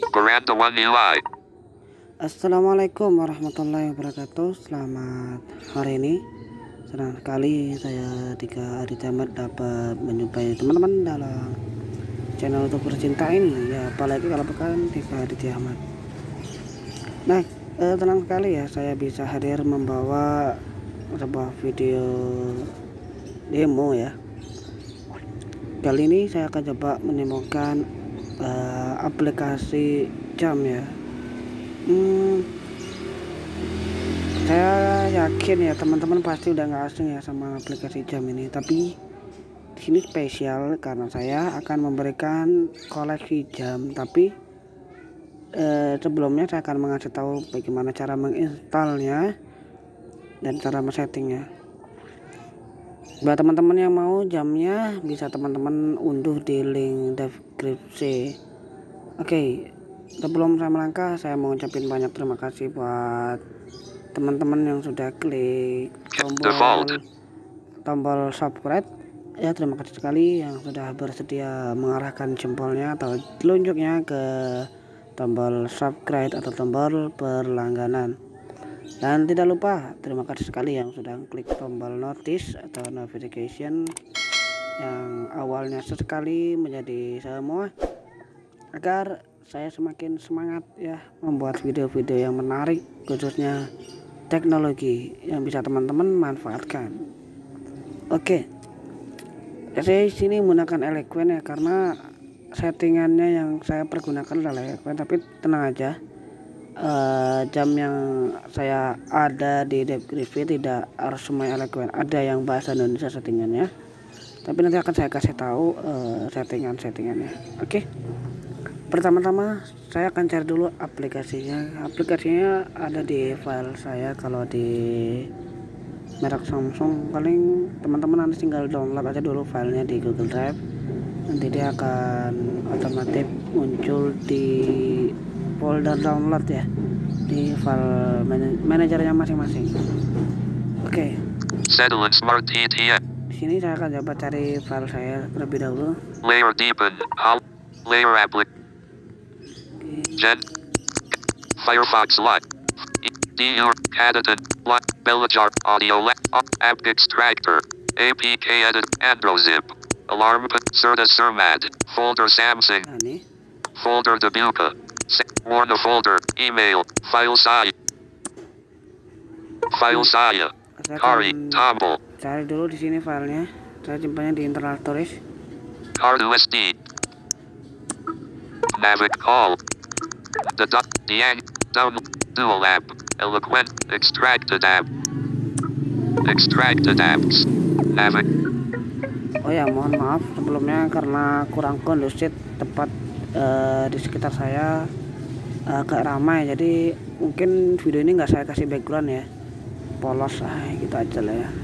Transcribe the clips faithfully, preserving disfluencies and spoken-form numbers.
Veranda One U I. Assalamualaikum warahmatullahi wabarakatuh. Selamat hari ini. Senang sekali saya Tika Aditya Ahmad dapat menjumpai teman-teman dalam channel untuk bercinta ini. Ya, apalagi kalau bukan Tika Aditya Ahmad. Nah, eh, tenang sekali ya, saya bisa hadir membawa sebuah video demo ya. Kali ini saya akan coba menemukan uh, aplikasi jam ya. Hmm, saya yakin ya teman-teman pasti udah nggak asing ya sama aplikasi jam ini. Tapi di sini spesial karena saya akan memberikan koleksi jam. Tapi eh, sebelumnya saya akan mengasih tahu bagaimana cara menginstalnya dan cara men-settingnya. Buat teman-teman yang mau jamnya bisa teman-teman unduh di link deskripsi. Oke, sebelum saya melangkah saya mau ucapin banyak terima kasih buat teman-teman yang sudah klik tombol Default. tombol subscribe ya. Terima kasih sekali yang sudah bersedia mengarahkan jempolnya atau telunjuknya ke tombol subscribe atau tombol berlangganan. Dan tidak lupa terima kasih sekali yang sudah klik tombol notice atau notification yang awalnya sesekali menjadi semua, agar saya semakin semangat ya membuat video-video yang menarik khususnya teknologi yang bisa teman-teman manfaatkan. Oke, saya di sini menggunakan Eloquent ya karena settingannya yang saya pergunakan adalah Eloquent. Tapi tenang aja, uh, jam yang saya ada di deskripsi tidak harus semua Eloquent, ada yang bahasa Indonesia settingannya. Tapi nanti akan saya kasih tahu uh, settingan-settingannya. Oke. Pertama-tama saya akan cari dulu aplikasinya. Aplikasinya ada di file saya. Kalau di merek Samsung paling teman-teman nanti tinggal download aja dulu filenya di Google Drive. Nanti dia akan otomatis muncul di folder download ya, di file man manajernya masing-masing. Oke. Settle Smart T T M. Di sini saya akan coba cari file saya terlebih dahulu. Layer Deepen. Hol Layer Applic. Gen Firefox Live D U Edited Live Bellajar Audio App Extractor A P K Edit Androzip Alarm Serta Sermad Folder Samsung Nah, nih. Folder Debuka Warna Folder Email File Saya File Saya Saya Kari akan Tumble cari dulu di sini filenya. Saya simpannya di internal storage. Card U S D Navic Call The dot Diang Down Dual App Eloquent Extracted App Extracted Apps Navic. Oh ya, mohon maaf sebelumnya karena kurang kondusif tempat uh, di sekitar saya uh, agak ramai, jadi mungkin video ini nggak saya kasih background ya, polos ah, gitu aja lah ya.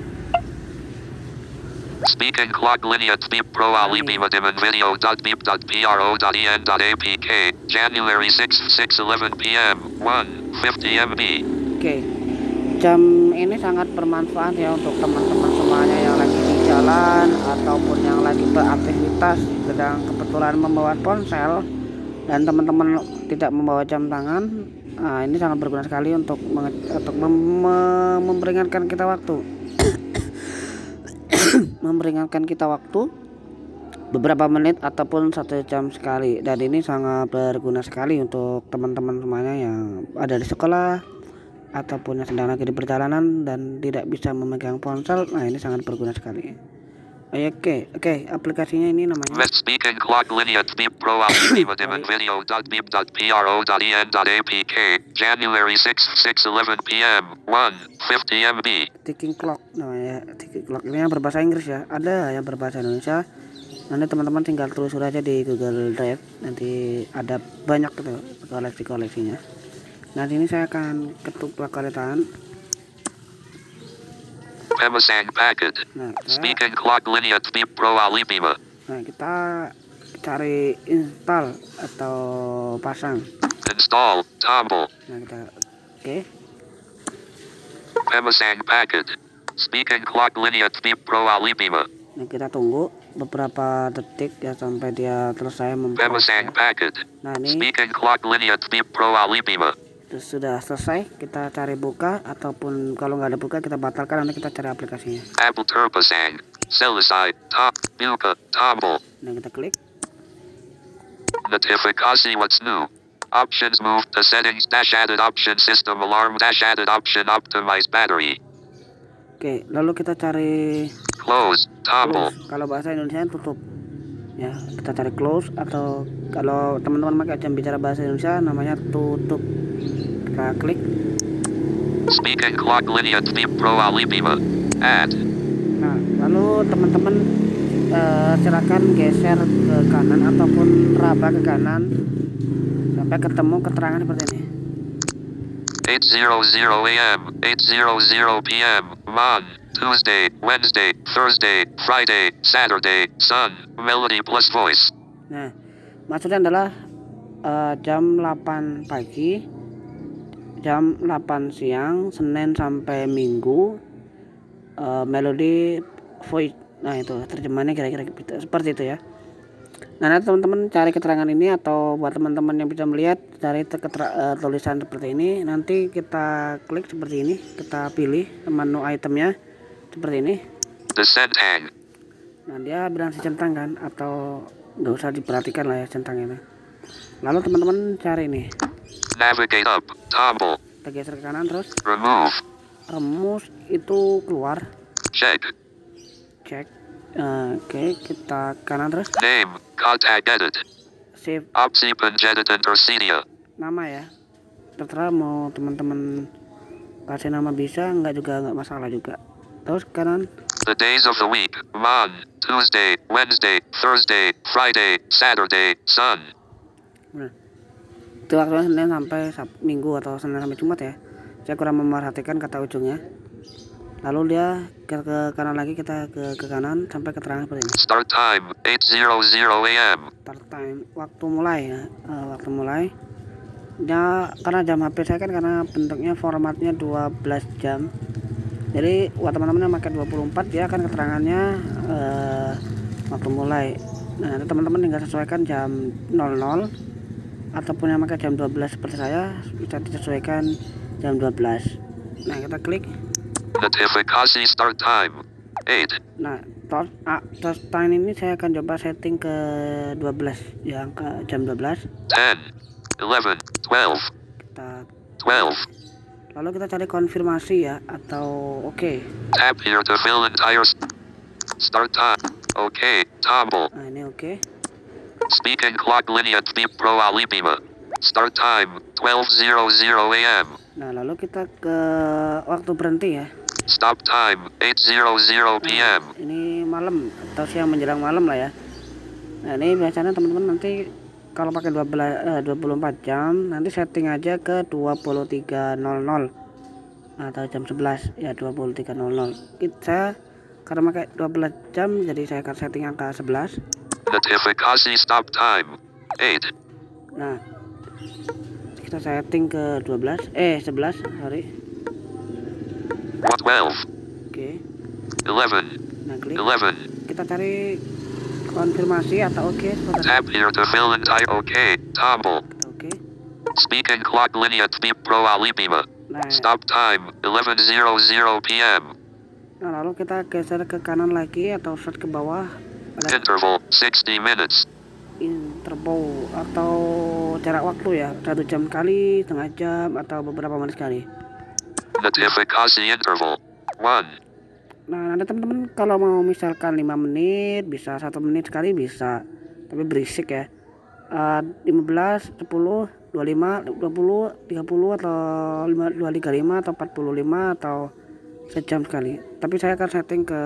Speaking clock linear beep pro alibima dim and video dot beep dot pro dot en dot apk January sixth six eleven p m one fifty M B. Oke, jam ini sangat bermanfaat ya untuk teman-teman semuanya yang lagi di jalan ataupun yang lagi beraktivitas sedang kebetulan membawa ponsel dan teman-teman tidak membawa jam tangan. Nah, ini sangat berguna sekali untuk untuk mem memperingatkan kita waktu. Memperingatkan kita waktu beberapa menit ataupun satu jam sekali, dan ini sangat berguna sekali untuk teman-teman semuanya yang ada di sekolah ataupun yang sedang lagi di perjalanan dan tidak bisa memegang ponsel. Nah, ini sangat berguna sekali. Oke, oke, aplikasinya ini namanya Speaking clock linear beep pro alibima dim and video dot beep dot pro dot en dot apk January sixth six eleven p m one fifty M B. Ticking clock namanya. Ticking clock ini yang berbahasa Inggris ya, ada yang berbahasa Indonesia. Nanti teman-teman tinggal telusur aja di Google Drive, nanti ada banyak gitu koleksi-koleksinya. Nah, sini saya akan ketuk kali tangan. Pemasang packet. Nah, Speaking clock linear beep pro alibima. Nah, kita cari install atau pasang. Install Tumble. Nah, kita oke. Okay. Pemasang packet. Speaking clock linear beep pro alibima. Nah, kita tunggu. beberapa detik ya sampai dia selesai memproses. Bemasang packet. Nah ini Speaking clock linear speed pro alibima. sudah selesai, kita cari buka ataupun kalau nggak ada buka kita batalkan, nanti kita cari aplikasinya. Apple Turbosang. Selisai. Top. Buka. Tombol. Nah kita klik. Notifikasi what's new. Options move to settings dash added option system alarm dash added option optimize battery. Oke, lalu kita cari Close. Tombol. close. Kalau bahasa Indonesia tutup. Ya, kita cari close, atau kalau teman-teman pakai jam bicara bahasa Indonesia namanya tutup. Kita klik. Speaking clock linear speed pro alibima. Add. Nah, lalu teman-teman eh, silakan geser ke kanan ataupun raba ke kanan sampai ketemu keterangan seperti ini. eight hundred A M, eight hundred P M, Mon, Tuesday, Wednesday, Thursday, Friday, Saturday, Sun, Melody plus voice. Nah, maksudnya adalah eh, jam delapan pagi, jam delapan siang, Senin sampai Minggu, eh, Melody voice. Nah, itu terjemahannya kira-kira seperti itu ya. Nah, nanti teman-teman cari keterangan ini, atau buat teman-teman yang bisa melihat cari uh, tulisan seperti ini, nanti kita klik seperti ini, kita pilih menu itemnya seperti ini. Descent hang. Nah, dia bilang si centang kan, atau nggak usah diperhatikan lah ya centangnya. Lalu teman-teman cari ini. Navigate up. Tombol. Kita geser ke kanan terus. Remove. Remove itu keluar. Check. Cek. Uh, Oke, okay, kita kanan terus. Name. Contact edit. Save. Opsi penjaditan tersedia. Nama ya. Terserah mau teman-teman kasih nama bisa, nggak juga nggak masalah juga. Terus kanan. The days of the week. Mon, Tuesday, Wednesday, Thursday, Friday, Saturday, Sun. Nah, itu waktunya Senin sampai Sabtu, Minggu atau Senin sampai Jumat ya. Saya kurang memerhatikan kata ujungnya. Lalu dia ke, ke kanan lagi, kita ke, ke kanan sampai keterangan seperti ini. Start time eight hundred A M. Start time waktu mulai ya, uh, waktu mulai. Ya, karena jam H P saya kan karena bentuknya formatnya dua belas jam. Jadi buat teman-teman yang pakai dua puluh empat dia akan keterangannya uh, waktu mulai. Nah, teman-teman tinggal sesuaikan jam nol nol ataupun yang pakai jam dua belas seperti saya bisa disesuaikan jam dua belas. Nah, kita klik. Notifikasi start time eight. Nah, start, ah, start time ini saya akan coba setting ke dua belas, yang ke jam dua belas. ten, eleven, twelve. Kita twelve. lalu kita cari konfirmasi ya, atau oke. Okay. Tap here to fill entire start time. Oke, okay. Tombol. Nah, ini oke. Okay. Speaking clock linear speed pro alibima. Start time twelve hundred A M. Nah, lalu kita ke waktu berhenti ya. Stop time eight hundred P M. Nah, ini malam atau siang menjelang malam lah ya. Nah, ini biasanya teman-teman nanti kalau pakai dua belas, eh, dua puluh empat jam, nanti setting aja ke dua puluh tiga nol nol atau jam sebelas ya, dua puluh tiga nol nol. Kita karena pakai dua belas jam, jadi saya akan setting angka sebelas. Notifikasi stop time eight. Nah, kita setting ke dua belas, eh sebelas, sorry. twelve. Oke. Okay. eleven. Nah, klik. eleven. Kita cari konfirmasi atau oke. Okay, Tap here to fill entire oke. Okay. Tombol. Oke. Okay. Speaking clock linear speed pro alibima. Nah, stop time eleven hundred P M. Nah, lalu kita geser ke kanan lagi atau set ke bawah. Ada interval sixty minutes. Interval atau jarak waktu ya, satu jam kali, setengah jam, atau beberapa menit sekali. Notifikasi interval one. Nah, nanti teman-teman kalau mau misalkan lima menit bisa, satu menit sekali bisa, tapi berisik ya. uh, lima belas, sepuluh, dua puluh lima, dua puluh, tiga puluh, atau lima, dua tiga lima, atau empat puluh lima, atau sejam sekali. Tapi saya akan setting ke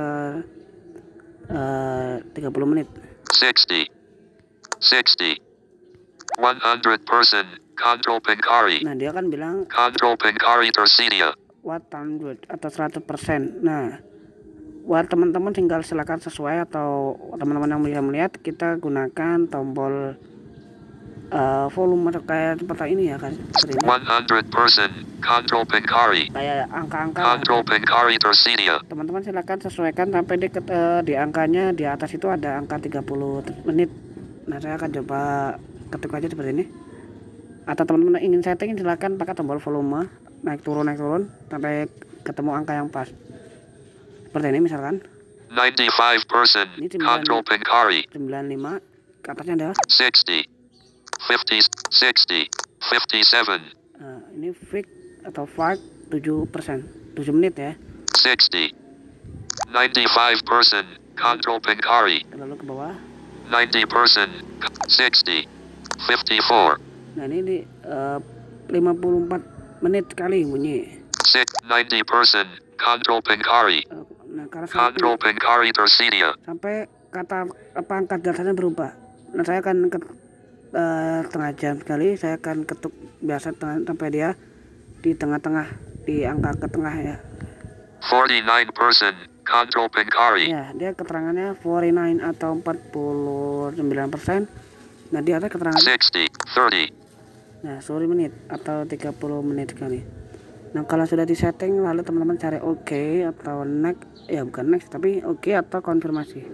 uh, tiga puluh menit. sixty. sixty. one hundred percent. Control Penkari. Nah, dia kan bilang Control Penkari tersedia. one hundred atau seratus persen. Nah, buat teman-teman tinggal silakan sesuai, atau teman-teman yang bisa melihat kita gunakan tombol uh, volume atau kayak seperti ini ya kan, seperti ini. one hundred percent. Control Pinkari. Kayak angka-angka. Control Pinkari Tersedia. Teman-teman silakan sesuaikan sampai di, uh, di angkanya di atas itu ada angka tiga puluh menit. Nah, saya akan coba ketik aja seperti ini. Atau teman-teman ingin setting silakan pakai tombol volume, naik turun naik turun sampai ketemu angka yang pas. Seperti ini misalkan. ninety-five percent. Control Pinkari. sembilan puluh lima. Ke atasnya ada sixty. fifty. sixty. fifty-seven. Nah, ini fix atau fag tujuh persen. tujuh menit ya. sixty. ninety-five percent. Control Pinkari. Lalu ke bawah. ninety percent. sixty. fifty-four. Nah, ini di uh, lima puluh empat menit sekali bunyi. ninety percent. Control Pinkari. Uh, nah, karena Control Pinkari Tersedia. Sampai kata apa angka dasarnya berubah. Nah, saya akan ke uh, tengah jam sekali saya akan ketuk biasa tengah, sampai dia di tengah-tengah, di angka ke tengah ya. forty-nine percent. Control Pinkari. Ya, dia keterangannya empat puluh sembilan atau empat puluh sembilan persen. Nah, di atas keterangan sixty. thirty. Nah, sepuluh menit atau tiga puluh menit sekali. Nah, kalau sudah disetting lalu teman-teman cari oke okay atau next, ya bukan next tapi oke okay atau konfirmasi.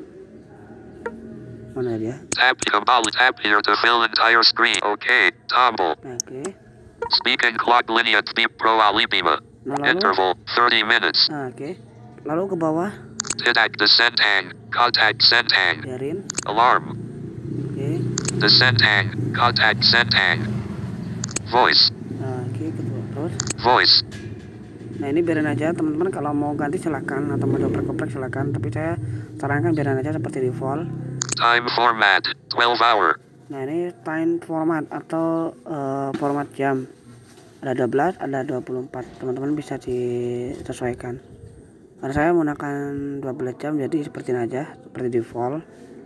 Mana dia? Tap kembali, tap here to fill entire screen. Okay, tombol. Nah, oke. Okay. Speaking clock linear speed pro alibima. Nah, lalu, interval thirty minutes. Nah, oke. Okay. Lalu ke bawah. Tidak descent hang. Contact send hang. Biarin. Alarm. Oke. Okay. Descent hang. Contact send hang. Voice. Nah, oke, okay, kedua terus. Voice. Nah, ini biarin aja teman-teman, kalau mau ganti silakan atau mau oprek-oprek silakan, tapi saya sarankan biarin aja seperti default. Time format twelve hour. Nah, ini time format atau uh, format jam. Ada dua belas, ada dua puluh empat. Teman-teman bisa disesuaikan. Karena saya menggunakan dua belas jam jadi seperti ini aja, seperti default.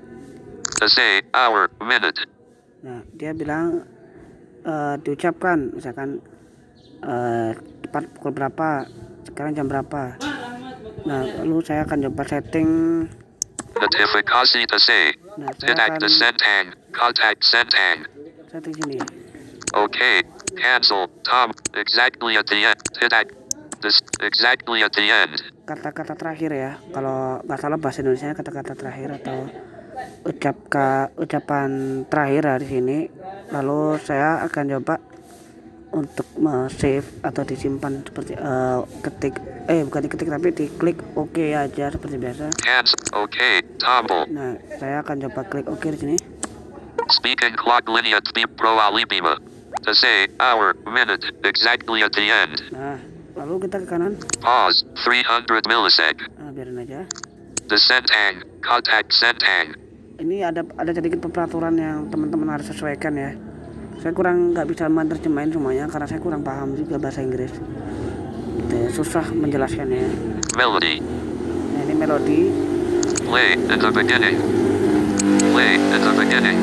Say hour, minute. Nah, dia bilang uh, diucapkan misalkan uh, tepat pukul berapa, sekarang jam berapa. Nah, lalu saya akan coba setting notifikasi to say. Nah, saya tidak akan descent hang. Contact send hang. setting sini. Okay, cancel. Tom, exactly at the end. Tidak this exactly at the end. Kata-kata terakhir ya, kalau nggak salah bahasa Indonesia kata-kata terakhir atau ucap ke ucapan terakhir dari sini. Lalu saya akan coba untuk save atau disimpan seperti uh, ketik eh bukan diketik tapi diklik oke okay aja seperti biasa. Cancel. Okay, tombol. Nah, saya akan coba klik oke okay di sini. Speaking clock linear speed pro alibima. To say hour, minute, exactly at the end. Nah, lalu kita ke kanan. Pause, three hundred millisec. Nah, biarin aja. Descent hang, contact send hang. Ini ada ada sedikit peraturan yang teman-teman harus sesuaikan ya. Saya kurang nggak bisa menerjemahin semuanya karena saya kurang paham juga bahasa Inggris. Gitu ya, susah menjelaskannya. Melody. Nah, ini melodi. Play at the beginning. Play at the beginning.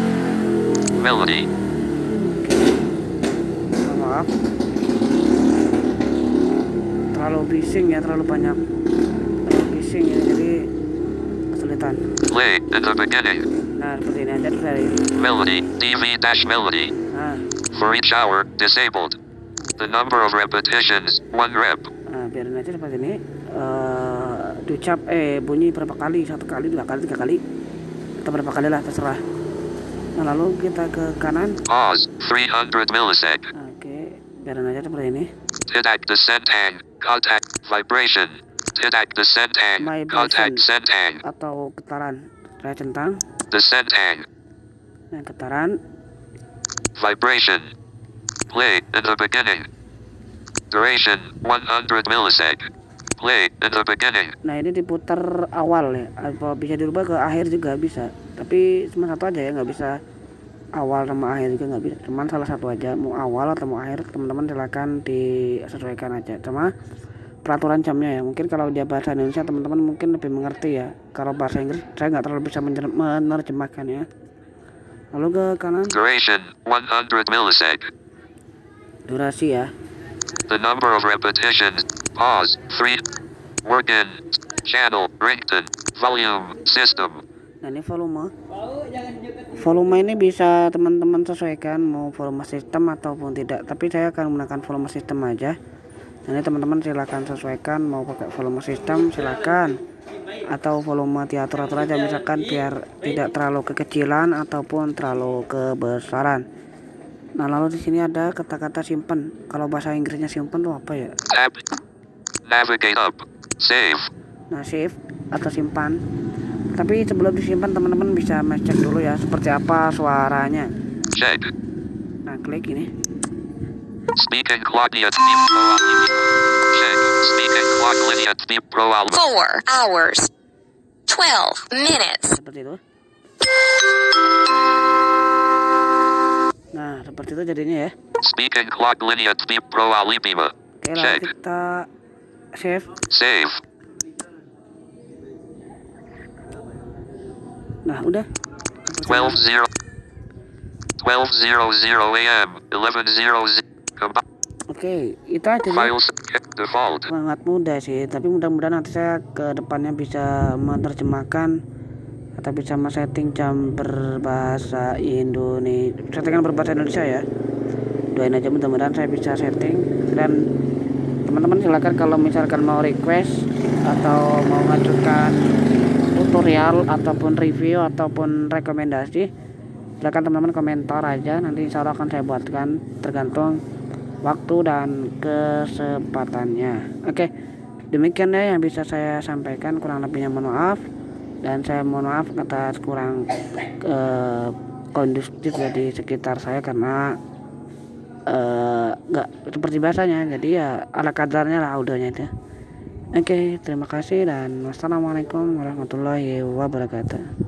Melody. Oh, maaf. Terlalu bising ya, terlalu banyak. Terlalu bising ya, jadi kesulitan. Play at the beginning. Nah, seperti ini aja dari Melody, D V dash melody. Nah, For each hour, disabled. The number of repetitions, one rep. nah biarin aja seperti ini. Uh, diucap eh bunyi berapa kali, satu kali, dua kali, tiga kali, atau berapa kali lah terserah. Nah, lalu kita ke kanan. Pause, three hundred millisec. Nah, oke, okay. Biarin aja seperti ini. Tidak descent hang, contact, vibration. Tidak descent hang, contact send hang. Atau getaran. Saya centang. Descent hang. Nah, getaran. Vibration. Play in the beginning. Duration one hundred millisec. Play in the beginning. Nah, ini diputar awal ya. Apa bisa dirubah ke akhir juga bisa. Tapi cuma satu aja ya, nggak bisa awal sama akhir juga nggak bisa. Cuman salah satu aja. Mau awal atau mau akhir teman-teman silakan disesuaikan aja. Cuma peraturan jamnya ya. Mungkin kalau dia bahasa Indonesia teman-teman mungkin lebih mengerti ya. Kalau bahasa Inggris saya nggak terlalu bisa menerjemahkan ya. Lalu ke kanan. Duration one hundred millisec. Durasi ya. The number of repetitions. Pause. three. Work-in. Channel. Ringtone. Volume. System. Nah, ini volume. volume ini bisa teman-teman sesuaikan mau volume sistem ataupun tidak, tapi saya akan menggunakan volume sistem aja. Jadi teman-teman silahkan sesuaikan mau pakai volume sistem silahkan, atau volume diatur-atur aja misalkan biar tidak terlalu kekecilan ataupun terlalu kebesaran. Nah lalu di sini ada kata-kata simpen. Kalau bahasa Inggrisnya simpen tuh apa ya? Tab. Navigate up. Save. Nah save atau simpan. Tapi sebelum disimpan teman-teman bisa cek dulu ya seperti apa suaranya. Check. Nah klik ini. Speaking Claudia Speak Pro Album. Check. Speaking Claudia Speak Pro Album. Four hours, twelve minutes. Seperti itu. Nah seperti itu jadinya ya. Speaking Claudia Speak Pro Album. Oke lalu Check. kita save. Save. Nah udah. twelve zero. twelve zero zero A M. eleven zero zero. Oke itu aja nih. Files. Default. Sangat mudah sih, tapi mudah-mudahan nanti saya ke depannya bisa menerjemahkan atau bisa men-setting jam berbahasa Indonesia, settingan berbahasa Indonesia ya. Doain aja mudah-mudahan saya bisa setting. Dan teman-teman silakan kalau misalkan mau request atau mau ngajukan tutorial ataupun review ataupun rekomendasi, silakan teman-teman komentar aja, nanti insya Allah akan saya buatkan tergantung waktu dan kesempatannya. Oke, demikian ya yang bisa saya sampaikan, kurang lebihnya mohon maaf, dan saya mohon maaf atas kurang eh, kondusif di sekitar saya karena nggak eh, seperti biasanya, jadi ya ala kadarnya lah audionya itu. Oke, terima kasih dan wassalamualaikum warahmatullahi wabarakatuh.